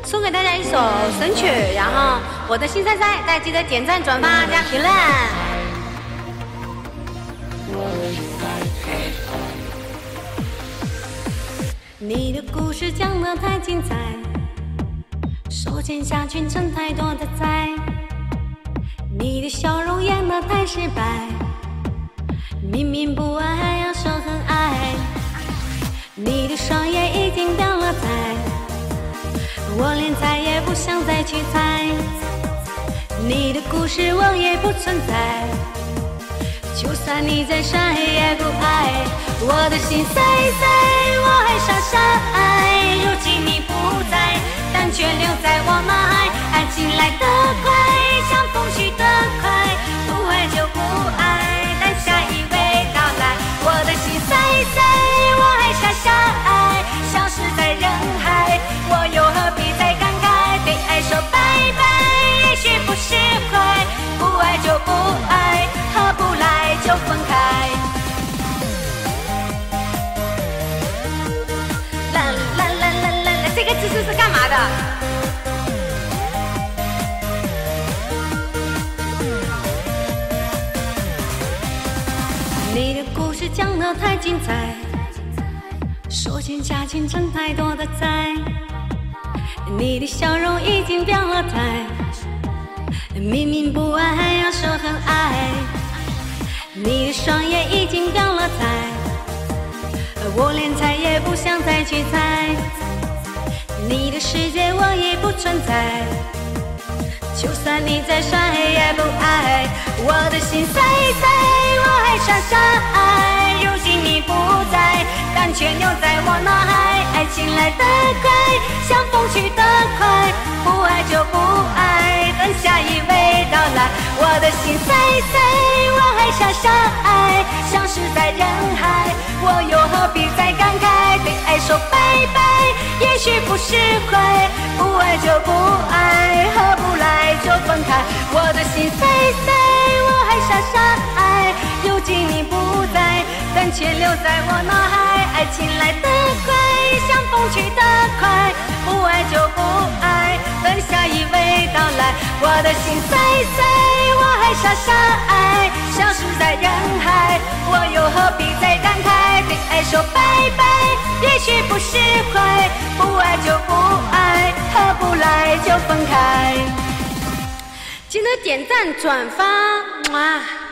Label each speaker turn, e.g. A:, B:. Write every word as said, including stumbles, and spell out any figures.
A: 送给大家一首神曲，然后我的心塞塞，大家记得点赞、转发加评论。你的故事讲得太精彩，手牵下去承太多的债，你的笑容演得太失败，明明不爱还要说很爱，你的双眼已经掉了彩，我连猜也不想再去猜，你的故事我也不存在，就算你再帅也不爱，我的心塞塞，我还傻傻爱，如今你不在，但却留在我脑海，爱情来得快，像风去得快，不爱就不爱，等下一位到来，我的心塞塞，我还傻傻爱，消失在人海，我又何必再感慨，对爱说拜拜，也许不释怀，不爱就不爱，合不来就分开。啦啦啦啦啦啦，这个姿势是干嘛的？你的故事讲得太精彩，说欠下欠承太多的债，你的笑容已经表了态，明明不爱还要说很爱，你的双眼已经表了态，我连猜也不想再去猜，你的世界我也不存在，就算你再帅也不爱，我的心塞塞，我还傻傻爱，如今你不在，但却留在我脑海，爱情来得快，像风去得快，不爱就不爱，等下一位到来，我的心塞塞，我还傻傻爱，消失在人海，我又何必再感慨，对爱说拜拜，也许不释怀，不爱就不爱，合不来就分开，我的心塞塞，我还傻傻爱，如今你不在，但却留在我脑海，爱情来得快，像风去得快，不爱就不爱，等下一位到来，我的心塞塞，我还傻傻爱，消失在人海，我又何必再感慨，对爱说拜拜，也许不释怀，不爱就不爱，合不来就分开。记得点赞转发，哇。